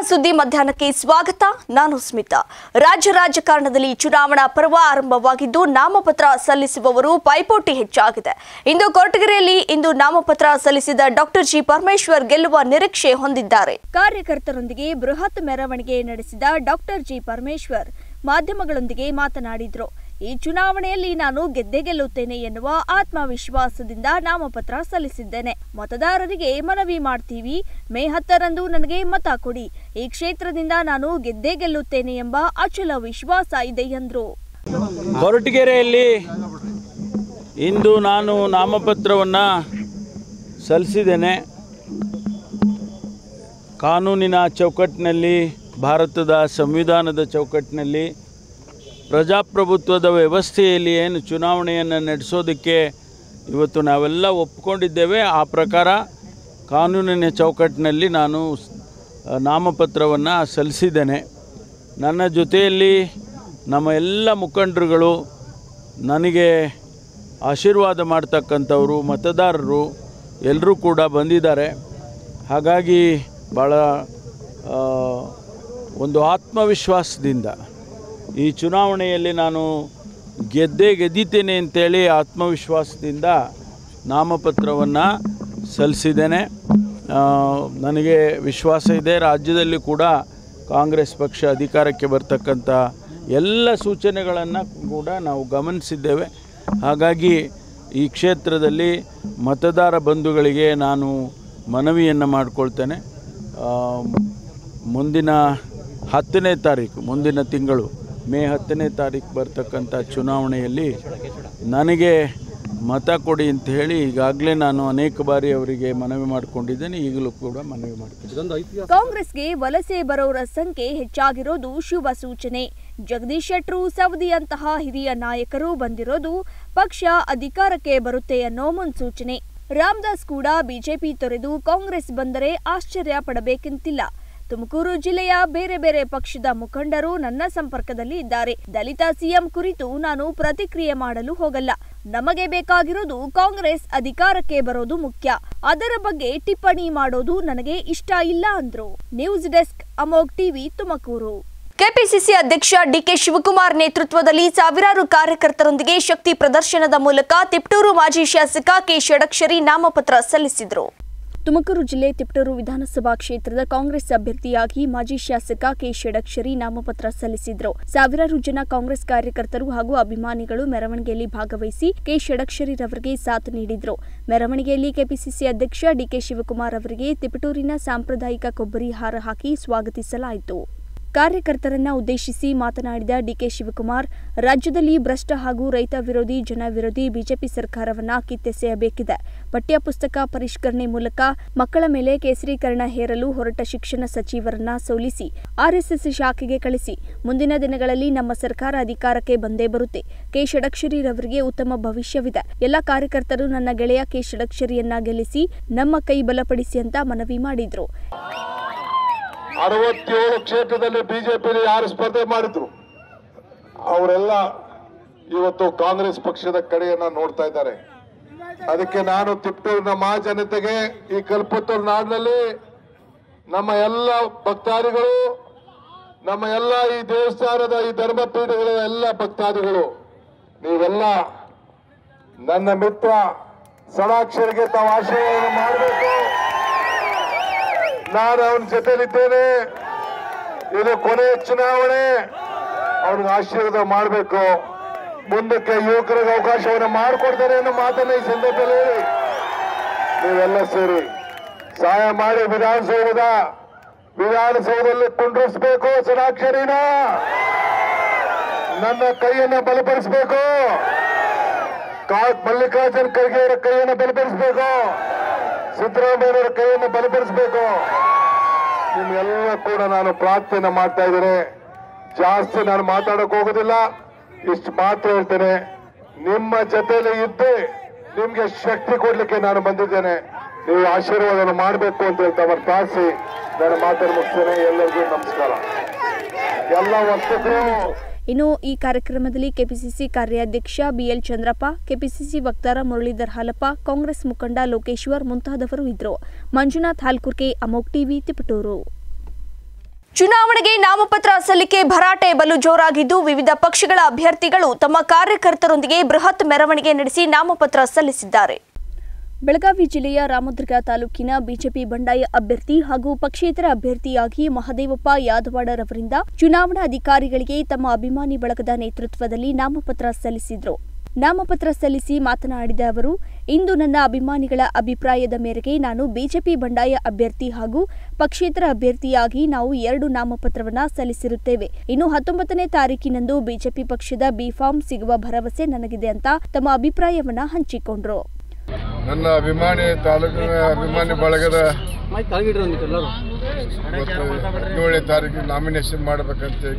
ಸುದ್ದಿ ಮಧ್ಯಾಹ್ನಕ್ಕೆ ಸ್ವಾಗತ. ನಾನು ಸ್ಮಿತಾ. ರಾಜ್ಯ ರಾಜಕಾರಣದಲ್ಲಿ ಚುನಾವಣಾ ಪರ್ವ ಆರಂಭವಾಗಿದ್ದು ನಾಮಪತ್ರ ಸಲ್ಲಿಸುವವರು ಪೈಪೋಟಿ ಹೆಚ್ಚಾಗಿದೆ. ಇಂದು ಕೊರಟಗೆರೆಯಲ್ಲಿ ನಾಮಪತ್ರ ಸಲ್ಲಿಸಿದ ಡಾಕ್ಟರ್ ಜಿ ಪರಮೇಶ್ವರ್ ಗೆಲ್ಲುವ ನಿರೀಕ್ಷೆ ಹೊಂದಿದ್ದಾರೆ. ಕಾರ್ಯಕರ್ತರೊಂದಿಗೆ ಬೃಹತ್ ಮೆರವಣಿಗೆ ನಡೆಸಿದ ಡಾಕ್ಟರ್ ಜಿ ಪರಮೇಶ್ವರ್ ಮಾಧ್ಯಮಗಳೊಂದಿಗೆ ಮಾತನಾಡಿದರು. ಈ ಚುನಾವಣೆಯಲ್ಲಿ ನಾನು ಗೆದ್ದೇ ಗೆಲ್ಲುತ್ತೇನೆ ಎನ್ನುವ ಆತ್ಮವಿಶ್ವಾಸದಿಂದ ನಾಮಪತ್ರ ಸಲ್ಲಿಸಿದ್ದೇನೆ. ಮತದಾರರಿಗೆ ಮನವಿ ಮಾಡ್ತೀವಿ, ಮೇ 10ರಂದು ನನಗೆ ಮತ ಕೊಡಿ. ಈ ಕ್ಷೇತ್ರದಿಂದ ನಾನು ಗೆದ್ದೇ ಗೆಲ್ಲುತ್ತೇನೆ ಎಂಬ ಅಚಲ ವಿಶ್ವಾಸ ಇದೆ ಎಂದರು. ಕೊರಟಗೆರೆಯಲ್ಲಿ ಇಂದು ನಾನು ನಾಮಪತ್ರವನ್ನು ಸಲ್ಲಿಸಿದ್ದೇನೆ. ಕಾನೂನಿನ ಚೌಕಟ್ಟಿನಲ್ಲಿ, ಭಾರತದ ಸಂವಿಧಾನದ ಚೌಕಟ್ಟಿನಲ್ಲಿ, ಪ್ರಜಾಪ್ರಭುತ್ವದ ವ್ಯವಸ್ಥೆಯಲ್ಲಿ ಏನು ಚುನಾವಣೆಯನ್ನು ನಡೆಸೋದಕ್ಕೆ ಇವತ್ತು ನಾವೆಲ್ಲ ಒಪ್ಪಿಕೊಂಡಿದ್ದೇವೆ. ಆ ಪ್ರಕಾರ ಕಾನೂನಿನ ಚೌಕಟ್ಟಿನಲ್ಲಿ ನಾನು ನಾಮಪತ್ರವನ್ನು ಸಲ್ಲಿಸಿದ್ದೇನೆ. ನನ್ನ ಜೊತೆಯಲ್ಲಿ ನಮ್ಮ ಎಲ್ಲ ಮುಖಂಡರುಗಳು, ನನಗೆ ಆಶೀರ್ವಾದ ಮಾಡ್ತಕ್ಕಂಥವರು, ಮತದಾರರು ಎಲ್ಲರೂ ಕೂಡ ಬಂದಿದ್ದಾರೆ. ಹಾಗಾಗಿ ಭಾಳ ಒಂದು ಆತ್ಮವಿಶ್ವಾಸದಿಂದ ಈ ಚುನಾವಣೆಯಲ್ಲಿ ನಾನು ಗೆದ್ದೀತೇನೆ ಅಂತೇಳಿ ಆತ್ಮವಿಶ್ವಾಸದಿಂದ ನಾಮಪತ್ರವನ್ನು ಸಲ್ಲಿಸಿದ್ದೇನೆ. ನನಗೆ ವಿಶ್ವಾಸ ಇದೆ, ರಾಜ್ಯದಲ್ಲಿ ಕೂಡ ಕಾಂಗ್ರೆಸ್ ಪಕ್ಷ ಅಧಿಕಾರಕ್ಕೆ ಬರ್ತಕ್ಕಂಥ ಎಲ್ಲ ಸೂಚನೆಗಳನ್ನು ಕೂಡ ನಾವು ಗಮನಿಸಿದ್ದೇವೆ. ಹಾಗಾಗಿ ಈ ಕ್ಷೇತ್ರದಲ್ಲಿ ಮತದಾರ ಬಂಧುಗಳಿಗೆ ನಾನು ಮನವಿಯನ್ನು ಮಾಡಿಕೊಳ್ತೇನೆ. ಮುಂದಿನ 10ನೇ ತಾರೀಕು, ಮುಂದಿನ ತಿಂಗಳು ಮೇ 10ನೇ ತಾರೀಕು ಬರ್ತಕ್ಕಂಥ ಚುನಾವಣೆಯಲ್ಲಿ ನನಗೆ ಮತ ಕೊಡಿ ಅಂತ ಹೇಳಿ ಈಗಾಗಲೇ ನಾನು ಅನೇಕ ಬಾರಿ ಅವರಿಗೆ ಮನವಿ ಮಾಡಿಕೊಂಡಿದ್ದೇನೆ. ಈಗಲೂ ಕೂಡ ಮನವಿ ಮಾಡ್ತೀನಿ. ಕಾಂಗ್ರೆಸ್ಗೆ ವಲಸೆ ಬರೋರ ಸಂಖ್ಯೆ ಹೆಚ್ಚಾಗಿರೋದು ಶುಭ ಸೂಚನೆ. ಜಗದೀಶ್ ಶೆಟ್ಟರು, ಸವದಿಯಂತಹ ಹಿರಿಯ ನಾಯಕರು ಬಂದಿರೋದು ಪಕ್ಷ ಅಧಿಕಾರಕ್ಕೆ ಬರುತ್ತೆ ಅನ್ನೋ ಮುನ್ಸೂಚನೆ. ರಾಮದಾಸ್ ಕೂಡ ಬಿಜೆಪಿ ತೊರೆದು ಕಾಂಗ್ರೆಸ್ ಬಂದರೆ ಆಶ್ಚರ್ಯ ಪಡಬೇಕೆಂತಿಲ್ಲ. ತುಮಕೂರು ಜಿಲ್ಲೆಯ ಬೇರೆ ಬೇರೆ ಪಕ್ಷದ ಮುಖಂಡರು ನನ್ನ ಸಂಪರ್ಕದಲ್ಲಿ ಇದ್ದಾರೆ. ದಲಿತ ಸಿಎಂ ಕುರಿತು ನಾನು ಪ್ರತಿಕ್ರಿಯೆ ಮಾಡಲು ಹೋಗಲ್ಲ. ನಮಗೆ ಬೇಕಾಗಿರೋದು ಕಾಂಗ್ರೆಸ್ ಅಧಿಕಾರಕ್ಕೆ ಬರೋದು ಮುಖ್ಯ. ಅದರ ಬಗ್ಗೆ ಟಿಪ್ಪಣಿ ಮಾಡೋದು ನನಗೆ ಇಷ್ಟ ಇಲ್ಲ ಅಂದ್ರು. News desk, Amogh TV, Tumakuru. KPCC ಅಧ್ಯಕ್ಷ ಡಿಕೆ ಶಿವಕುಮಾರ್ ನೇತೃತ್ವದಲ್ಲಿ ಸಾವಿರಾರು ಕಾರ್ಯಕರ್ತರೊಂದಿಗೆ ಶಕ್ತಿ ಪ್ರದರ್ಶನದ ಮೂಲಕ ತಿಪಟೂರು ಮಾಜಿ ಶಾಸಕ ಕೆ ಷಡಕ್ಷರಿ ನಾಮಪತ್ರ ಸಲ್ಲಿಸಿದರು. ತುಮಕೂರು ಜಿಲ್ಲೆ ತಿಪಟೂರು ವಿಧಾನಸಭಾ ಕ್ಷೇತ್ರದ ಕಾಂಗ್ರೆಸ್ ಅಭ್ಯರ್ಥಿಯಾಗಿ ಮಾಜಿ ಶಾಸಕ ಕೆ ಷಡಕ್ಷರಿ ನಾಮಪತ್ರ ಸಲ್ಲಿಸಿದರು. ಸಾವಿರಾರು ಜನ ಕಾಂಗ್ರೆಸ್ ಕಾರ್ಯಕರ್ತರು ಹಾಗೂ ಅಭಿಮಾನಿಗಳು ಮೆರವಣಿಗೆಯಲ್ಲಿ ಭಾಗವಹಿಸಿ ಕೆ ಷಡಕ್ಷರಿರವರಿಗೆ ಸಾಥ್ ನೀಡಿದರು. ಮೆರವಣಿಗೆಯಲ್ಲಿ ಕೆಪಿಸಿಸಿ ಅಧ್ಯಕ್ಷ ಡಿಕೆ ಶಿವಕುಮಾರ್ ಅವರಿಗೆ ತಿಪಟೂರಿನ ಸಾಂಪ್ರದಾಯಿಕ ಕೊಬ್ಬರಿ ಹಾರ ಹಾಕಿ ಸ್ವಾಗತಿಸಲಾಯಿತು. ಕಾರ್ಯಕರ್ತರನ್ನ ಉದ್ದೇಶಿಸಿ ಮಾತನಾಡಿದ ಡಿಕೆ ಶಿವಕುಮಾರ್, ರಾಜ್ಯದಲ್ಲಿ ಭ್ರಷ್ಟ ಹಾಗೂ ರೈತ ವಿರೋಧಿ, ಜನ ವಿರೋಧಿ ಬಿಜೆಪಿ ಸರ್ಕಾರವನ್ನ ಕಿತ್ತೆಸೆಯಬೇಕಿದೆ. ಪಠ್ಯಪುಸ್ತಕ ಪರಿಷ್ಕರಣೆ ಮೂಲಕ ಮಕ್ಕಳ ಮೇಲೆ ಕೇಸರೀಕರಣ ಹೇರಲು ಹೊರಟ ಶಿಕ್ಷಣ ಸಚಿವರನ್ನ ಸೋಲಿಸಿ ಆರ್ಎಸ್ಎಸ್ ಶಾಖೆಗೆ ಕಳಿಸಿ. ಮುಂದಿನ ದಿನಗಳಲ್ಲಿ ನಮ್ಮ ಸರ್ಕಾರ ಅಧಿಕಾರಕ್ಕೆ ಬಂದೇ ಬರುತ್ತೆ. ಕೆ ಷಡಕ್ಷರಿರವರಿಗೆ ಉತ್ತಮ ಭವಿಷ್ಯವಿದೆ. ಎಲ್ಲ ಕಾರ್ಯಕರ್ತರು ನನ್ನ ಗೆಳೆಯ ಕೆ ಷಡಕ್ಷರಿಯನ್ನ ಗೆಲ್ಲಿಸಿ ನಮ್ಮ ಕೈ ಬಲಪಡಿಸಿ ಅಂತ ಮನವಿ ಮಾಡಿದ್ರು. 67 ಕ್ಷೇತ್ರದಲ್ಲಿ ಬಿಜೆಪಿ ಯಾರು ಸ್ಪರ್ಧೆ ಮಾಡಿದ್ರು ಅವರೆಲ್ಲ ಇವತ್ತು ಕಾಂಗ್ರೆಸ್ ಪಕ್ಷದ ಕಡೆಯನ್ನ ನೋಡ್ತಾ ಇದ್ದಾರೆ. ಅದಕ್ಕೆ ನಾನು ತಿಪಟೂರಿನ ಮಹಾಜನತೆಗೆ, ಈ ಕಲ್ಪತ್ತೂರು ನಾಡಿನಲ್ಲಿ ನಮ್ಮ ಎಲ್ಲ ಭಕ್ತಾದಿಗಳು, ನಮ್ಮ ಎಲ್ಲ ಈ ದೇವಸ್ಥಾನದ ಈ ಧರ್ಮಪೀಠಗಳ ಎಲ್ಲ ಭಕ್ತಾದಿಗಳು, ನೀವೆಲ್ಲ ನನ್ನ ಮಿತ್ರ ಷಡಾಕ್ಷರಿಗೆ ತಾವು ಆಶೀರ್ವಾದ ಮಾಡಬೇಕು. ನಾನು ಅವನ ಜೊತೆಲಿದ್ದೇನೆ. ಇದು ಕೊನೆಯ ಚುನಾವಣೆ, ಅವ್ರಿಗೆ ಆಶೀರ್ವಾದ ಮಾಡಬೇಕು. ಮುಂದಕ್ಕೆ ಯುವಕರಿಗೆ ಅವಕಾಶವನ್ನು ಮಾಡಿಕೊಡ್ತಾರೆ ಅನ್ನೋ ಮಾತನ್ನ ಈ ಸಂದರ್ಭದಲ್ಲಿ ಹೇಳಿ ನೀವೆಲ್ಲ ಸೇರಿ ಸಹಾಯ ಮಾಡಿ ವಿಧಾನಸೌಧದಲ್ಲಿ ಕುಂಡ್ರಿಸಬೇಕು. ಷಡಾಕ್ಷರಿನ ನನ್ನ ಕೈಯನ್ನು ಬಲಪಡಿಸಬೇಕು. ಮಲ್ಲಿಕಾರ್ಜುನ ಖರ್ಗೆ ಅವರ ಕೈಯನ್ನು ಬಲಪಡಿಸಬೇಕು. ಸಿದ್ದರಾಮಯ್ಯನವರ ಕೈಯನ್ನು ಬಲಪಡಿಸಬೇಕು. ನಿಮ್ಗೆಲ್ಲ ಕೂಡ ನಾನು ಪ್ರಾರ್ಥನೆ ಮಾಡ್ತಾ ಇದ್ದೇನೆ. ಜಾಸ್ತಿ ನಾನು ಮಾತಾಡಕ್ ಹೋಗೋದಿಲ್ಲ, ಇಷ್ಟು ಮಾತ್ರ ಹೇಳ್ತೇನೆ. ನಿಮ್ಮ ಜೊತೆಯಲ್ಲಿ ಇದ್ದು ನಿಮ್ಗೆ ಶಕ್ತಿ ಕೊಡ್ಲಿಕ್ಕೆ ನಾನು ಬಂದಿದ್ದೇನೆ. ನೀವು ಆಶೀರ್ವಾದ ಮಾಡಬೇಕು ಅಂತ ಹೇಳ್ತಾ ಪ್ರಾರ್ಥಿಸಿ ನಾನು ಮಾತನ್ನು ಮುಗಿಸ್ತೇನೆ. ಎಲ್ಲರಿಗೂ ನಮಸ್ಕಾರ. ಎಲ್ಲ ವರ್ತಕರು ಇನ್ನು ಈ ಕಾರ್ಯಕ್ರಮದಲ್ಲಿ ಕೆಪಿಸಿಸಿ ಕಾರ್ಯಾಧ್ಯಕ್ಷ ಬಿಎಲ್ ಚಂದ್ರಪ್ಪ, ಕೆಪಿಸಿಸಿ ವಕ್ತಾರ ಮುರಳೀಧರ್ ಹಾಲಪ್ಪ, ಕಾಂಗ್ರೆಸ್ ಮುಖಂಡ ಲೋಕೇಶ್ವರ್ ಮುಂತಾದವರು ಇದ್ದರು. ಮಂಜುನಾಥ್ ಹಾಲ್ಕುರ್ಕೆ, ಅಮೋಘ್ ಟಿವಿ, ತಿಪಟೂರು. ಚುನಾವಣೆಗೆ ನಾಮಪತ್ರ ಸಲ್ಲಿಕೆ ಭರಾಟೆ ಬಲು ಜೋರಾಗಿದ್ದು ವಿವಿಧ ಪಕ್ಷಗಳ ಅಭ್ಯರ್ಥಿಗಳು ತಮ್ಮ ಕಾರ್ಯಕರ್ತರೊಂದಿಗೆ ಬೃಹತ್ ಮೆರವಣಿಗೆ ನಡೆಸಿ ನಾಮಪತ್ರ ಸಲ್ಲಿಸಿದ್ದಾರೆ. ಬೆಳಗಾವಿ ಜಿಲ್ಲೆಯ ರಾಮದುರ್ಗ ತಾಲೂಕಿನ ಬಿಜೆಪಿ ಬಂಡಾಯ ಅಭ್ಯರ್ಥಿ ಹಾಗೂ ಪಕ್ಷೇತರ ಅಭ್ಯರ್ಥಿಯಾಗಿ ಮಹದೇವಪ್ಪ ಯಾದವಾಡರವರಿಂದ ಚುನಾವಣಾ ಅಧಿಕಾರಿಗಳಿಗೆ ತಮ್ಮ ಅಭಿಮಾನಿ ಬಳಗದ ನೇತೃತ್ವದಲ್ಲಿ ನಾಮಪತ್ರ ಸಲ್ಲಿಸಿದರು. ನಾಮಪತ್ರ ಸಲ್ಲಿಸಿ ಮಾತನಾಡಿದ ಅವರು, ಇಂದು ನನ್ನ ಅಭಿಮಾನಿಗಳ ಅಭಿಪ್ರಾಯದ ಮೇರೆಗೆ ನಾನು ಬಿಜೆಪಿ ಬಂಡಾಯ ಅಭ್ಯರ್ಥಿ ಹಾಗೂ ಪಕ್ಷೇತರ ಅಭ್ಯರ್ಥಿಯಾಗಿ ನಾವು 2 ನಾಮಪತ್ರವನ್ನು ಸಲ್ಲಿಸಿರುತ್ತೇವೆ. ಇನ್ನು 19ನೇ ತಾರೀಕಿನಂದು ಬಿಜೆಪಿ ಪಕ್ಷದ ಬಿ-ಫಾರ್ಮ್ ಸಿಗುವ ಭರವಸೆ ನನಗಿದೆ ಅಂತ ತಮ್ಮ ಅಭಿಪ್ರಾಯವನ್ನ ಹಂಚಿಕೊಂಡರು. ನನ್ನ ಅಭಿಮಾನಿ ತಾಲೂಕಿನ ಅಭಿಮಾನಿ ಬಳಗದ 17ನೇ ತಾರೀಕಿಗೆ ನಾಮಿನೇಷನ್ ಮಾಡಬೇಕಂತ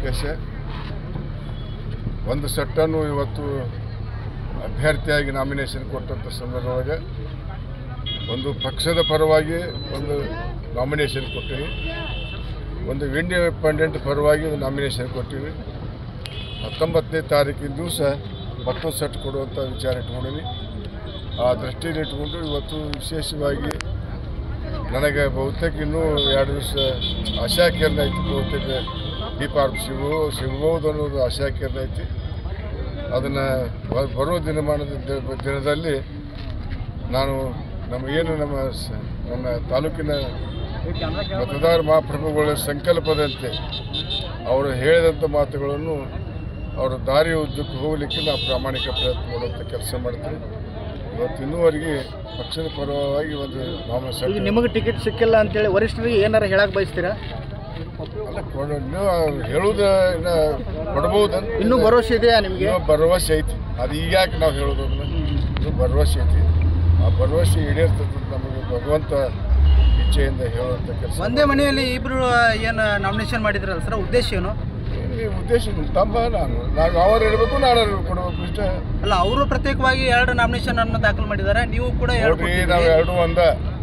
ಒಂದು ಸೆಟ್ಟನ್ನು ಇವತ್ತು ಅಭ್ಯರ್ಥಿಯಾಗಿ ನಾಮಿನೇಷನ್ ಕೊಟ್ಟಂಥ ಸಂದರ್ಭದೊಳಗೆ ಒಂದು ಪಕ್ಷದ ಪರವಾಗಿ ಒಂದು ನಾಮಿನೇಷನ್ ಕೊಟ್ಟಿವಿ, ಒಂದು ಇಂಡಿಪೆಂಡೆಂಟ್ ಪರವಾಗಿ ನಾಮಿನೇಷನ್ ಕೊಟ್ಟಿವಿ. 19ನೇ ತಾರೀಕಿನ ದಿವಸ ಮತ್ತೊಂದು ಸೆಟ್ ಕೊಡುವಂಥ ವಿಚಾರ ಇಟ್ಕೊಂಡಿನಿ. ಆ ದೃಷ್ಟಿಯಲ್ಲಿ ಇಟ್ಕೊಂಡು ಇವತ್ತು ವಿಶೇಷವಾಗಿ ನನಗೆ ಬಹುತೇಕ ಇನ್ನೂ 2 ದಿವಸ ಆಶಾಕಿರಣ ಐತಿ. ಬಹುತೇಕ ಬಿ-ಫಾರ್ಮ್ ಸಿಗಬಹುದು ಅನ್ನೋದು ಆಶಾಕಿರಣ ಐತಿ. ಅದನ್ನು ಬರೋ ದಿನದಲ್ಲಿ ನಾನು ನಮ್ಮ ತಾಲೂಕಿನ ಮತದಾರ ಮಹಾಪ್ರಭುಗಳ ಸಂಕಲ್ಪದಂತೆ ಅವರು ಹೇಳಿದಂಥ ಮಾತುಗಳನ್ನು ಅವರ ದಾರಿ ಉದ್ದಕ್ಕೂ ಹೋಗಲಿಕ್ಕೆ ನಾವು ಪ್ರಾಮಾಣಿಕ ಪ್ರಯತ್ನ ಮಾಡುವಂಥ ಕೆಲಸ ಮಾಡ್ತೀವಿ. ಇವತ್ತು ಇನ್ನೂವರೆಗೆ ಪಕ್ಷದ ಪರವಾಗಿ ಒಂದು ನಾಮಿನೇಷನ್. ನಿಮಗೆ ಟಿಕೆಟ್ ಸಿಕ್ಕಿಲ್ಲ ಅಂತೇಳಿ ವರಿಷ್ಠರಿಗೆ ಏನಾರು ಹೇಳಕ್ಕೆ ಬಯಸ್ತೀರಾ? ಅಲ್ಲ, ಹೇಳುವುದು ಕೊಡ್ಬೋದು. ಇನ್ನೂ ಭರವಸೆ ಇದೆಯಾ ನಿಮಗೆ? ಭರವಸೆ ಐತಿ. ಅದು ಈಗಾಕೆ ನಾವು ಹೇಳೋದನ್ನ ಇನ್ನೂ ಭರವಸೆ ಐತಿ. ಆ ಭರವಸೆ ಈಡೇರ್ತದೆ ನಮಗೆ ಭಗವಂತ ಇಚ್ಛೆಯಿಂದ ಹೇಳುವಂಥ ಕೆಲಸ. ಒಂದೇ ಮನೆಯಲ್ಲಿ ಇಬ್ಬರು ಏನು ನಾಮಿನೇಷನ್ ಮಾಡಿದ್ರಲ್ಲ ಸರ್, ಉದ್ದೇಶ ಏನು? ಉದ್ದೇಶ ತಮ್ಮ ನಾವು ಅವ್ರು ಇರಬೇಕು, ನಾನು ಕೊಡಬೇಕು ಇಷ್ಟ ಅಲ್ಲ. ಅವರು ಪ್ರತ್ಯೇಕವಾಗಿ 2 ನಾಮಿನೇಷನ್ ಅನ್ನು ದಾಖಲು ಮಾಡಿದ್ದಾರೆ, ನೀವು ಕೂಡ ನಾವು 2 ಒಂದ.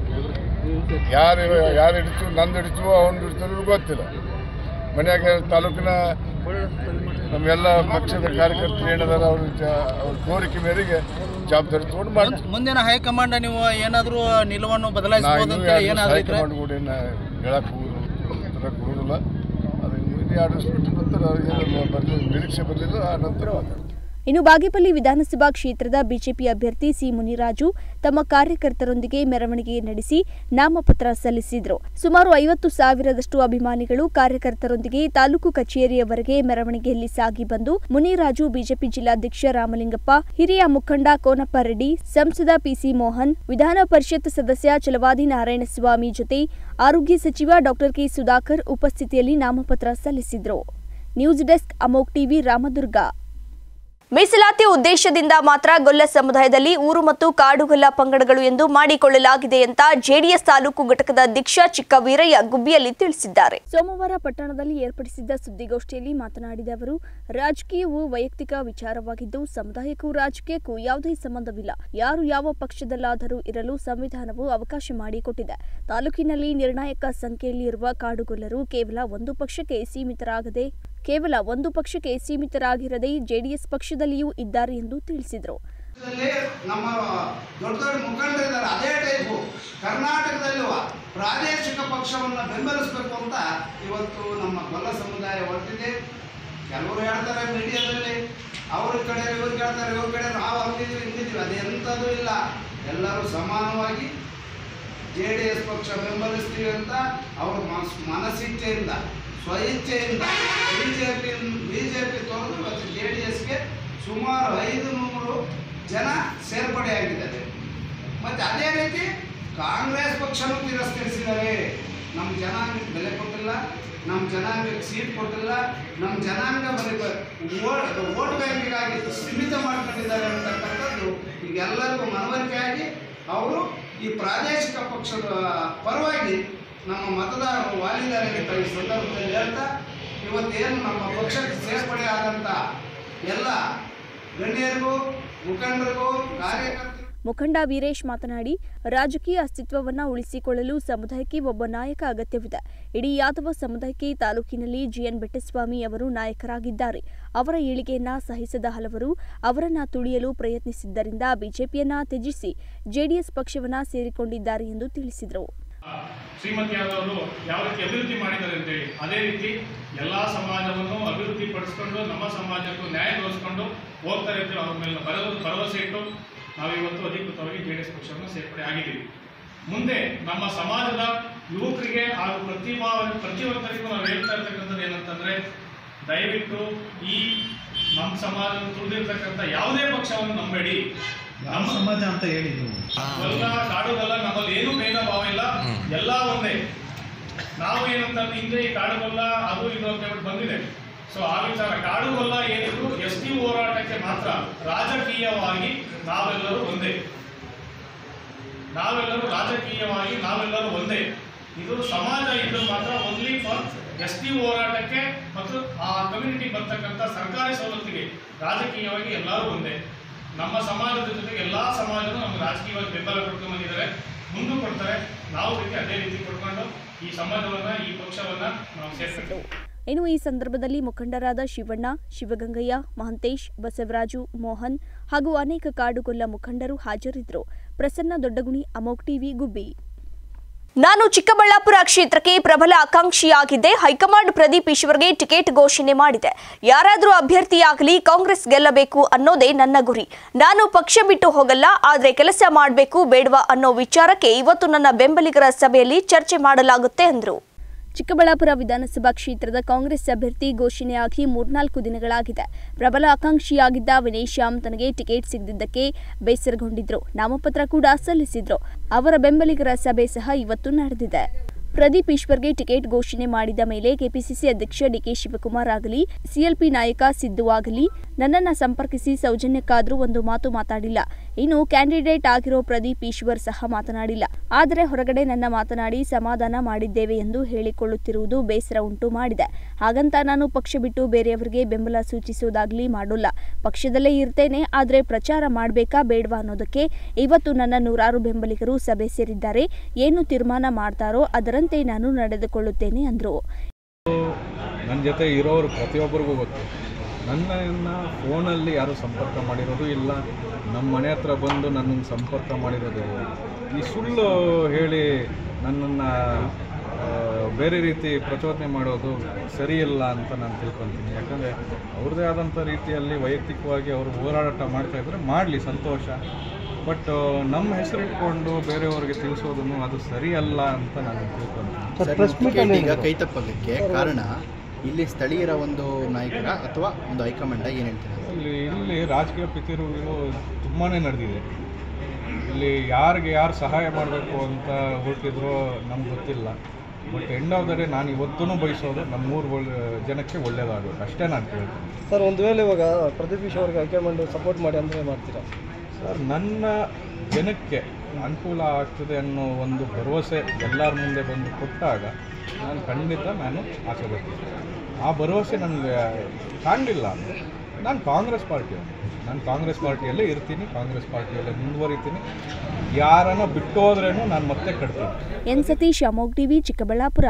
ಯಾರು ಹಿಡಿತು, ನಂದು ಹಿಡಿತು, ಅವನು ಹಿಡಿತು ಗೊತ್ತಿಲ್ಲ. ಮನ್ಯಾಗ ತಾಲೂಕಿನ ನಮ್ಮೆಲ್ಲ ಪಕ್ಷದ ಕಾರ್ಯಕರ್ತರು ಏನಾದಾರ ಅವ್ರ ಕೋರಿಕೆ ಮೇರೆಗೆ ಜವಾಬ್ದಾರಿ ತಗೊಂಡು ಮಾಡ್ತೀವಿ. ಮುಂದಿನ ಹೈಕಮಾಂಡ್ ನೀವು ಏನಾದರೂ ನಿಲುವನ್ನು ಬದಲಾಯಿಸಬಹುದು ಅಂತ ಹೈಕಮಾಂಡ್ ಕೂಡ ಹೇಳಕ್ಕೆ ಕೊಡುವುದಿಲ್ಲ. ಅದು 2 ವರ್ಷ ಬಿಟ್ಟು ನಂತರ ನಿರೀಕ್ಷೆ ಬರಲಿಲ್ಲ. ಆ ನಂತರ ಇನ್ನು ಬಾಗೇಪಲ್ಲಿ ವಿಧಾನಸಭಾ ಕ್ಷೇತ್ರದ ಬಿಜೆಪಿ ಅಭ್ಯರ್ಥಿ ಸಿ ಮುನಿರಾಜು ತಮ್ಮ ಕಾರ್ಯಕರ್ತರೊಂದಿಗೆ ಮೆರವಣಿಗೆ ನಡೆಸಿ ನಾಮಪತ್ರ ಸಲ್ಲಿಸಿದರು. ಸುಮಾರು 50,000ದಷ್ಟು ಅಭಿಮಾನಿಗಳು ಕಾರ್ಯಕರ್ತರೊಂದಿಗೆ ತಾಲೂಕು ಕಚೇರಿಯವರೆಗೆ ಮೆರವಣಿಗೆಯಲ್ಲಿ ಸಾಗಿ ಬಂದು ಮುನಿರಾಜು, ಬಿಜೆಪಿ ಜಿಲ್ಲಾಧ್ಯಕ್ಷ ರಾಮಲಿಂಗಪ್ಪ, ಹಿರಿಯ ಮುಖಂಡ ಕೋನಪ್ಪ ರೆಡ್ಡಿ, ಸಂಸದ ಪಿಸಿ ಮೋಹನ್, ವಿಧಾನ ಪರಿಷತ್ ಸದಸ್ಯ ಛಲವಾದಿ ನಾರಾಯಣಸ್ವಾಮಿ ಜೊತೆ ಆರೋಗ್ಯ ಸಚಿವ ಡಾ ಕೆ ಸುಧಾಕರ್ ಉಪಸ್ಥಿತಿಯಲ್ಲಿ ನಾಮಪತ್ರ ಸಲ್ಲಿಸಿದರು. News desk, Amogh TV, Ramdurg. ಮೀಸಲಾತಿ ಉದ್ದೇಶದಿಂದ ಮಾತ್ರ ಗೊಲ್ಲ ಸಮುದಾಯದಲ್ಲಿ ಊರು ಮತ್ತು ಕಾಡುಗೊಲ್ಲ ಪಂಗಡಗಳು ಎಂದು ಮಾಡಿಕೊಳ್ಳಲಾಗಿದೆ ಅಂತ ಜೆಡಿಎಸ್ ತಾಲೂಕು ಘಟಕದ ಅಧ್ಯಕ್ಷ ಚಿಕ್ಕವೀರಯ್ಯ ಗುಬ್ಬಿಯಲ್ಲಿ ತಿಳಿಸಿದ್ದಾರೆ. ಸೋಮವಾರ ಪಟ್ಟಣದಲ್ಲಿ ಏರ್ಪಡಿಸಿದ್ದ ಸುದ್ದಿಗೋಷ್ಠಿಯಲ್ಲಿ ಮಾತನಾಡಿದ ಅವರು, ರಾಜಕೀಯವು ವೈಯಕ್ತಿಕ ವಿಚಾರವಾಗಿದ್ದು ಸಮುದಾಯಕ್ಕೂ ರಾಜಕೀಯಕ್ಕೂ ಯಾವುದೇ ಸಂಬಂಧವಿಲ್ಲ. ಯಾರು ಯಾವ ಪಕ್ಷದಲ್ಲಾದರೂ ಇರಲು ಸಂವಿಧಾನವು ಅವಕಾಶ ಮಾಡಿಕೊಟ್ಟಿದೆ. ತಾಲೂಕಿನಲ್ಲಿ ನಿರ್ಣಾಯಕ ಸಂಖ್ಯೆಯಲ್ಲಿ ಇರುವ ಕಾಡುಗೊಲ್ಲರು ಕೇವಲ ಒಂದು ಪಕ್ಷಕ್ಕೆ ಸೀಮಿತರಾಗಿರದೆ ಜೆಡಿಎಸ್ ಪಕ್ಷದಲ್ಲಿಯೂ ಇದ್ದಾರೆ ಎಂದು ತಿಳಿಸಿದರು. ನಮ್ಮ ದೊಡ್ಡ ದೊಡ್ಡ ಮುಖಂಡರಿದ್ದಾರೆ. ಅದೇ ಟೈಪು ಕರ್ನಾಟಕದಲ್ಲೂ ಪ್ರಾದೇಶಿಕ ಪಕ್ಷವನ್ನು ಬೆಂಬಲಿಸಬೇಕು ಅಂತ ಇವತ್ತು ನಮ್ಮ ಗೊಲ್ಲ ಸಮುದಾಯ ಹೊರಟಿದೆ. ಕೆಲವರು ಹೇಳ್ತಾರೆ ಮೀಡಿಯಾದಲ್ಲಿ, ಅವ್ರ ಕಡೆ ಇವ್ರು ಹೇಳ್ತಾರೆ, ಇವ್ರ ಕಡೆ ನಾವು ಹಂಗಿದ್ದೀವಿ ಹಿಂಗಿದ್ದೀವಿ. ಅದೆಂಥದ್ದು ಇಲ್ಲ. ಎಲ್ಲರೂ ಸಮಾನವಾಗಿ JDS ಪಕ್ಷ ಬೆಂಬಲಿಸ್ತೀವಿ ಅಂತ ಅವರು ಮನಸ್ಸಿಚ್ಛೆಯಿಂದ, ಸ್ವಇಚ್ಛೆಯಿಂದ ಬಿಜೆಪಿ ತೊರೆದು ಇವತ್ತು JDSಗೆ ಸುಮಾರು 500 ಜನ ಸೇರ್ಪಡೆಯಾಗಿದ್ದಾರೆ. ಮತ್ತು ಅದೇ ರೀತಿ ಕಾಂಗ್ರೆಸ್ ಪಕ್ಷನೂ ತಿರಸ್ಕರಿಸಿದ್ದಾರೆ. ನಮ್ಮ ಜನಾಂಗಕ್ಕೆ ಬೆಲೆ ಕೊಟ್ಟಿಲ್ಲ, ನಮ್ಮ ಜನಾಂಗಕ್ಕೆ ಸೀಟ್ ಕೊಟ್ಟಿಲ್ಲ, ನಮ್ಮ ಜನಾಂಗ ವೋಟ್ ಬ್ಯಾಂಕಿಗಾಗಿ ಸೀಮಿತ ಮಾಡ್ಕೊಂಡಿದ್ದಾರೆ ಅಂತಕ್ಕಂಥದ್ದು ಈಗೆಲ್ಲರಿಗೂ ಮನವರಿಕೆಯಾಗಿ ಅವರು ಈ ಪ್ರಾದೇಶಿಕ ಪಕ್ಷದ ಪರವಾಗಿ ನಮ್ಮ ಮತದಾರರು ವಾಲಿದ್ದಾರೆ ಅಂತ ಈ ಸಂದರ್ಭದಲ್ಲಿ ಹೇಳ್ತಾ, ಇವತ್ತೇನು ನಮ್ಮ ಪಕ್ಷಕ್ಕೆ ಸೇರ್ಪಡೆ ಆದಂಥ ಎಲ್ಲ ಗಣ್ಯರಿಗೂ, ಮುಖಂಡರಿಗೂ, ಕಾರ್ಯಕರ್ತರು. ಮುಖಂಡ ವೀರೇಶ್ ಮಾತನಾಡಿ, ರಾಜಕೀಯ ಅಸ್ತಿತ್ವವನ್ನು ಉಳಿಸಿಕೊಳ್ಳಲು ಸಮುದಾಯಕ್ಕೆ ಒಬ್ಬ ನಾಯಕ ಅಗತ್ಯವಿದೆ. ಇಡೀ ಯಾದವ ಸಮುದಾಯಕ್ಕೆ ತಾಲೂಕಿನಲ್ಲಿ GN ಬೆಟ್ಟಸ್ವಾಮಿ ಅವರು ನಾಯಕರಾಗಿದ್ದಾರೆ. ಅವರ ಏಳಿಗೆಯನ್ನ ಸಹಿಸದ ಹಲವರು ಅವರನ್ನ ತುಳಿಯಲು ಪ್ರಯತ್ನಿಸಿದ್ದರಿಂದ ಬಿಜೆಪಿಯನ್ನ ತ್ಯಜಿಸಿ JDS ಪಕ್ಷವನ್ನ ಸೇರಿಕೊಂಡಿದ್ದಾರೆ ಎಂದು ತಿಳಿಸಿದರು. ಶ್ರೀಮತಿಯಾದವರು ಯಾವ ರೀತಿ ಅಭಿವೃದ್ಧಿ ಮಾಡಿದ್ದಾರೆ ಅಂತೇಳಿ ಅದೇ ರೀತಿ ಎಲ್ಲ ಸಮಾಜವನ್ನು ಅಭಿವೃದ್ಧಿ ಪಡಿಸ್ಕೊಂಡು ನಮ್ಮ ಸಮಾಜಕ್ಕೂ ನ್ಯಾಯ ತೋರಿಸ್ಕೊಂಡು ಹೋಗ್ತಾರೆ ಅಂತ ಅವ್ರ ಮೇಲೆ ಭರವಸೆ ಇಟ್ಟು ನಾವಿವತ್ತು ಅಧಿಕೃತವಾಗಿ JDS ಪಕ್ಷವನ್ನು ಸೇರ್ಪಡೆ ಆಗಿದ್ದೀವಿ. ಮುಂದೆ ನಮ್ಮ ಸಮಾಜದ ಯುವಕರಿಗೆ ಹಾಗೂ ಪ್ರತಿಯೊಬ್ಬರಿಗೂ ನಾವು ಹೇಳ್ತಾ ಇರ್ತಕ್ಕಂಥದ್ದು ಏನಂತಂದ್ರೆ, ದಯವಿಟ್ಟು ಈ ನಮ್ಮ ಸಮಾಜ ತುಳಿದಿರ್ತಕ್ಕಂಥ ಯಾವುದೇ ಪಕ್ಷವನ್ನು ನಂಬೇಡಿ. ನಮ್ಮ ಸಮಾಜ ಅಂತ ಹೇಳಿ ಎಲ್ಲ ಕಾಡುಗಲ್ಲ, ನಮ್ಮಲ್ಲಿ ಏನೂ ಭೇದ ಭಾವ ಇಲ್ಲ, ಎಲ್ಲ ಒಂದೇ. ನಾವು ಏನಂತಂದ್ರೆ ಹಿಂದೆ ಈ ಕಾಡುಗೊಲ್ಲ ಅದು ಇದು ಅಂತ ಹೇಳ್ಬಿಟ್ಟು ಬಂದಿದೆ. ಸೊ ಆ ವಿಚಾರ ಕಾಡುಗೊಲ್ಲ ಏನಿದ್ರು ST ಹೋರಾಟಕ್ಕೆ ಮಾತ್ರ, ರಾಜಕೀಯವಾಗಿ ನಾವೆಲ್ಲರೂ ಒಂದೇ. ರಾಜಕೀಯವಾಗಿ ನಾವೆಲ್ಲರೂ ಒಂದೇ. ಇದು ಸಮಾಜ ಇದ್ದು ಮಾತ್ರ ಓನ್ಲಿ ಫಾರ್ ST ಹೋರಾಟಕ್ಕೆ ಮತ್ತು ಆ ಕಮ್ಯುನಿಟಿ ಬರ್ತಕ್ಕಂಥ ಸರ್ಕಾರಿ ಸವಲತ್ತಿಗೆ ರಾಜಕೀಯವಾಗಿ ಎಲ್ಲರೂ ಒಂದೇ. ನಮ್ಮ ಸಮಾಜದ ಜೊತೆಗೆ ಎಲ್ಲ ಸಮಾಜನೂ ನಮ್ಗೆ ರಾಜಕೀಯವಾಗಿ ಬೆಂಬಲ ಕೊಡ್ಕೊಂಡು ಬಂದಿದ್ದಾರೆ, ಮುಂದೆ ಕೊಡ್ತಾರೆ. ನಾವು ಅದೇ ರೀತಿ ಕೊಡ್ಕೊಂಡು ಈ ಸಮಾಜವನ್ನ, ಈ ಪಕ್ಷವನ್ನ ನಾವು ಸೇರ್ಸಿದ್ದೇವೆ. ಇನ್ನು ಈ ಸಂದರ್ಭದಲ್ಲಿ ಮುಖಂಡರಾದ ಶಿವಣ್ಣ, ಶಿವಗಂಗಯ್ಯ, ಮಹಂತೇಶ್, ಬಸವರಾಜು, ಮೋಹನ್ ಹಾಗೂ ಅನೇಕ ಕಾಡುಗೊಲ್ಲ ಮುಖಂಡರು ಹಾಜರಿದ್ದರು. ಪ್ರಸನ್ನ ದೊಡ್ಡಗುಣಿ, ಅಮೋಕ್ ಟಿವಿ, ಗುಬ್ಬಿ. ನಾನು ಚಿಕ್ಕಬಳ್ಳಾಪುರ ಕ್ಷೇತ್ರಕ್ಕೆ ಪ್ರಬಲ ಆಕಾಂಕ್ಷಿಯಾಗಿದ್ದೆ. ಹೈಕಮಾಂಡ್ ಪ್ರದೀಪ್ ಈಶ್ವರ್ಗೆ ಟಿಕೆಟ್ ಘೋಷಣೆ ಮಾಡಿದೆ. ಯಾರಾದರೂ ಅಭ್ಯರ್ಥಿಯಾಗಲಿ ಕಾಂಗ್ರೆಸ್ ಗೆಲ್ಲಬೇಕು ಅನ್ನೋದೇ ನನ್ನ ಗುರಿ. ನಾನು ಪಕ್ಷ ಬಿಟ್ಟು ಹೋಗಲ್ಲ, ಆದರೆ ಕೆಲಸ ಮಾಡಬೇಕು ಬೇಡವಾ ಅನ್ನೋ ವಿಚಾರಕ್ಕೆ ಇವತ್ತು ನನ್ನ ಬೆಂಬಲಿಗರ ಸಭೆಯಲ್ಲಿ ಚರ್ಚೆ ಮಾಡಲಾಗುತ್ತೆ ಎಂದರು. ಚಿಕ್ಕಬಳ್ಳಾಪುರ ವಿಧಾನಸಭಾ ಕ್ಷೇತ್ರದ ಕಾಂಗ್ರೆಸ್ ಅಭ್ಯರ್ಥಿ ಘೋಷಣೆಯಾಗಿ 3-4 ದಿನಗಳಾಗಿದೆ. ಪ್ರಬಲ ಆಕಾಂಕ್ಷಿಯಾಗಿದ್ದ ವಿನಯ್ ಶ್ಯಾಮ್ ತನಗೆ ಟಿಕೆಟ್ ಸಿಗದಿದ್ದಕ್ಕೆ ಬೇಸರಗೊಂಡಿದ್ರು. ನಾಮಪತ್ರ ಕೂಡ ಸಲ್ಲಿಸಿದ್ರು. ಅವರ ಬೆಂಬಲಿಗರ ಸಭೆ ಸಹ ಇವತ್ತು ನಡೆದಿದೆ. ಪ್ರದೀಪ್ ಈಶ್ವರ್ಗೆ ಟಿಕೆಟ್ ಘೋಷಣೆ ಮಾಡಿದ ಮೇಲೆ ಕೆಪಿಸಿಸಿ ಅಧ್ಯಕ್ಷ DK ಶಿವಕುಮಾರ್ ಆಗಲಿ, CLP ನಾಯಕ ಸಿದ್ದು ಆಗಲಿ ನನ್ನನ್ನು ಸಂಪರ್ಕಿಸಿ ಸೌಜನ್ಯಕ್ಕಾದರೂ ಒಂದು ಮಾತು ಮಾತಾಡಿಲ್ಲ. ಇನ್ನು ಕ್ಯಾಂಡಿಡೇಟ್ ಆಗಿರೋ ಪ್ರದೀಪ್ ಈಶ್ವರ್ ಸಹ ಮಾತನಾಡಿಲ್ಲ. ಆದರೆ ಹೊರಗಡೆ ನನ್ನ ಮಾತನಾಡಿ ಸಮಾಧಾನ ಮಾಡಿದ್ದೇವೆ ಎಂದು ಹೇಳಿಕೊಳ್ಳುತ್ತಿರುವುದು ಬೇಸರ ಉಂಟು ಮಾಡಿದೆ. ಹಾಗಂತ ನಾನು ಪಕ್ಷ ಬಿಟ್ಟು ಬೇರೆಯವರಿಗೆ ಬೆಂಬಲ ಸೂಚಿಸುವುದಾಗಲಿ ಮಾಡೋಲ್ಲ. ಪಕ್ಷದಲ್ಲೇ ಇರ್ತೇನೆ, ಆದರೆ ಪ್ರಚಾರ ಮಾಡಬೇಕಾ ಬೇಡವಾ ಅನ್ನೋದಕ್ಕೆ ಇವತ್ತು ನನ್ನ 100 ಬೆಂಬಲಿಗರು ಸಭೆ ಸೇರಿದ್ದಾರೆ. ಏನು ತೀರ್ಮಾನ ಮಾಡ್ತಾರೋ ಅದರಂತೆ ನಾನು ನಡೆದುಕೊಳ್ಳುತ್ತೇನೆ ಅಂದರು. ನನ್ನ ಜೊತೆ ಇರೋರು ಪ್ರತಿಯೊಬ್ಬರಿಗೂ ಗೊತ್ತು. ನನ್ನನ್ನು ಫೋನಲ್ಲಿ ಯಾರೂ ಸಂಪರ್ಕ ಮಾಡಿರೋದು ಇಲ್ಲ, ನಮ್ಮ ಮನೆ ಹತ್ರ ಬಂದು ನನ್ನನ್ನು ಸಂಪರ್ಕ ಮಾಡಿರೋದು. ಈ ಸುಳ್ಳು ಹೇಳಿ ನನ್ನನ್ನು ಬೇರೆ ರೀತಿ ಪ್ರಚೋದನೆ ಮಾಡೋದು ಸರಿಯಿಲ್ಲ ಅಂತ ನಾನು ತಿಳ್ಕೊತೀನಿ. ಯಾಕಂದರೆ ಅವ್ರದ್ದೇ ಆದಂಥ ರೀತಿಯಲ್ಲಿ ವೈಯಕ್ತಿಕವಾಗಿ ಅವರು ಹೋರಾಟ ಮಾಡ್ತಾಯಿದ್ರೆ ಮಾಡಲಿ, ಸಂತೋಷ. ಬಟ್ ನಮ್ಮ ಹೆಸರಿಟ್ಕೊಂಡು ಬೇರೆಯವ್ರಿಗೆ ತಿಳಿಸೋದನ್ನು ಅದು ಸರಿಯಲ್ಲ ಅಂತ ನಾನು ತಿಳ್ಕೊತೀನಿ. ಈಗ ಕೈ ತಪ್ಪಲಿಕ್ಕೆ ಕಾರಣ ಇಲ್ಲಿ ಸ್ಥಳೀಯರ ಒಂದು ನಾಯಕರ ಅಥವಾ ಒಂದು ಹೈಕಮಾಂಡ ಏನು ಹೇಳ್ತಾರೆ? ಇಲ್ಲಿ ರಾಜಕೀಯ ಪಿತೂರಿಗಳು ತುಂಬಾ ನಡೆದಿದೆ. ಇಲ್ಲಿ ಯಾರಿಗೆ ಯಾರು ಸಹಾಯ ಮಾಡಬೇಕು ಅಂತ ಹೊರಟಿದ್ರೋ ನಮ್ಗೆ ಗೊತ್ತಿಲ್ಲ. But end of the day ನಾನು ಇವತ್ತೂ ಬಯಸೋದು ನಮ್ಮ 3 ಜನಕ್ಕೆ ಒಳ್ಳೇದಾಗೋದು ಅಷ್ಟೇ ನಾನು ಕೇಳ್ತೀನಿ. ಸರ್, ಒಂದು ವೇಳೆ ಇವಾಗ ಪ್ರದೀಪ್ ಈಶ್ವರ್ಗೆ ಹೈಕಮಾಂಡ್ ಸಪೋರ್ಟ್ ಮಾಡಿ ಅಂದರೆ ಮಾಡ್ತೀರಾ? ಸರ್, ನನ್ನ ಜನಕ್ಕೆ ಅನುಕೂಲ ಆಗ್ತದೆ ಅನ್ನೋ ಒಂದು ಭರವಸೆ ಎಲ್ಲರ ಮುಂದೆ ಬಂದು ಕೊಟ್ಟಾಗ ನಾನು ಖಂಡಿತ ಆಸೆ ಬರ್ತೀನಿ. ಆ ಭರವಸೆ ನನಗೆ ಕಾಣಲಿಲ್ಲ ಅಂದರೆ ನಾನು ಕಾಂಗ್ರೆಸ್ ಪಾರ್ಟಿಯಲ್ಲೇ ಇರ್ತೀನಿ, ಕಾಂಗ್ರೆಸ್ ಪಾರ್ಟಿಯಲ್ಲೇ ಮುಂದುವರಿತೀನಿ. ಯಾರನ್ನ ಬಿಟ್ಟು ಹೋದ್ರೇನು ನಾನು ಮತ್ತೆ ಕಟ್ತೀನಿ. ಎನ್ ಸತೀಶ್, ಅಮೋಕ್ ಟಿವಿ, ಚಿಕ್ಕಬಳ್ಳಾಪುರ.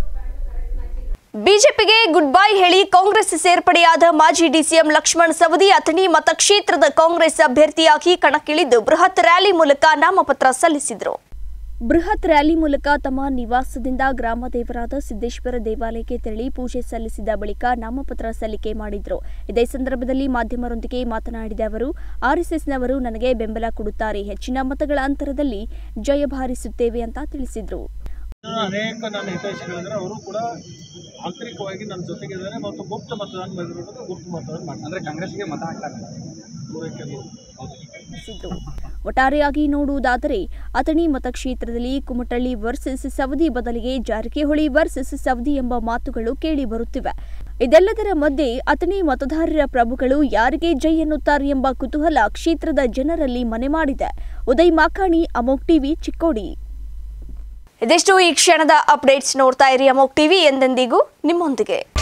ಬಿಜೆಪಿಗೆ ಗುಡ್ ಬೈ ಹೇಳಿ ಕಾಂಗ್ರೆಸ್ ಸೇರ್ಪಡೆಯಾದ ಮಾಜಿ ಡಿಸಿಎಂ ಲಕ್ಷ್ಮಣ್ ಸವದಿ ಅಥಣಿ ಮತಕ್ಷೇತ್ರದ ಕಾಂಗ್ರೆಸ್ ಅಭ್ಯರ್ಥಿಯಾಗಿ ಕಣಕ್ಕಿಳಿದು ಬೃಹತ್ ರ್ಯಾಲಿ ಮೂಲಕ ನಾಮಪತ್ರ ಸಲ್ಲಿಸಿದರು. ಬೃಹತ್ ರ್ಯಾಲಿ ಮೂಲಕ ತಮ್ಮ ನಿವಾಸದಿಂದ ಗ್ರಾಮ ದೇವರಾದ ಸಿದ್ದೇಶ್ವರ ದೇವಾಲಯಕ್ಕೆ ತೆರಳಿ ಪೂಜೆ ಸಲ್ಲಿಸಿದ ಬಳಿಕ ನಾಮಪತ್ರ ಸಲ್ಲಿಕೆ ಮಾಡಿದ್ರು. ಇದೇ ಸಂದರ್ಭದಲ್ಲಿ ಮಾಧ್ಯಮರೊಂದಿಗೆ ಮಾತನಾಡಿದ ಅವರು, ಆರ್ಎಸ್ಎಸ್ನವರು ನನಗೆ ಬೆಂಬಲ ಕೊಡುತ್ತಾರೆ, ಹೆಚ್ಚಿನ ಮತಗಳ ಅಂತರದಲ್ಲಿ ಜಯಭಾರಿಸುತ್ತೇವೆ ಅಂತ ತಿಳಿಸಿದ್ರು. ಅನೇಕ ನನ್ನ ಹಿತೈಷಿಗಳಿದ್ದಾರೆ, ಅವರು ಕೂಡ ಆಂತರಿಕವಾಗಿ ನನ್ನ ಜೊತೆಗಿದ್ದಾರೆ ಮತ್ತು ಗುಪ್ತ ಮತದಾನ ಮಾಡಿರೋದು ಗುಪ್ತ ಮತದಾನ ಮಾಡ್ತಾರೆ. ಅಂದರೆ ಕಾಂಗ್ರೆಸ್ಗೆ ಮತ ಹಾಕ್ತಾರೆ. ಒಟ್ಟಾರೆಯಾಗಿ ನೋಡುವುದಾದರೆ ಅಥಣಿ ಮತಕ್ಷೇತ್ರದಲ್ಲಿ ಕುಮಟಳ್ಳಿ ವರ್ಸಸ್ ಸವದಿ ಬದಲಿಗೆ ಜಾರಕಿಹೊಳಿ ವರ್ಸಸ್ ಸವದಿ ಎಂಬ ಮಾತುಗಳು ಕೇಳಿ ಬರುತ್ತಿವೆ. ಇದೆಲ್ಲದರ ಮಧ್ಯೆ ಅಥಣಿ ಮತದಾರರ ಪ್ರಭುಗಳು ಯಾರಿಗೆ ಜೈ ಎನ್ನುತ್ತಾರೆ ಎಂಬ ಕುತೂಹಲ ಕ್ಷೇತ್ರದ ಜನರಲ್ಲಿ ಮನೆ ಮಾಡಿದೆ. ಉದಯ್ ಮಾಕಾಣಿ, ಅಮೋಕ್ ಟಿವಿ, ಚಿಕ್ಕೋಡಿ. ಇದಿಷ್ಟು ಈ ಕ್ಷಣದ ಅಪ್ಡೇಟ್ಸ್. ನೋಡ್ತಾ ಇರಿ ಅಮೋಕ್ ಟಿವಿ, ಎಂದೆಂದಿಗೂ ನಿಮ್ಮೊಂದಿಗೆ.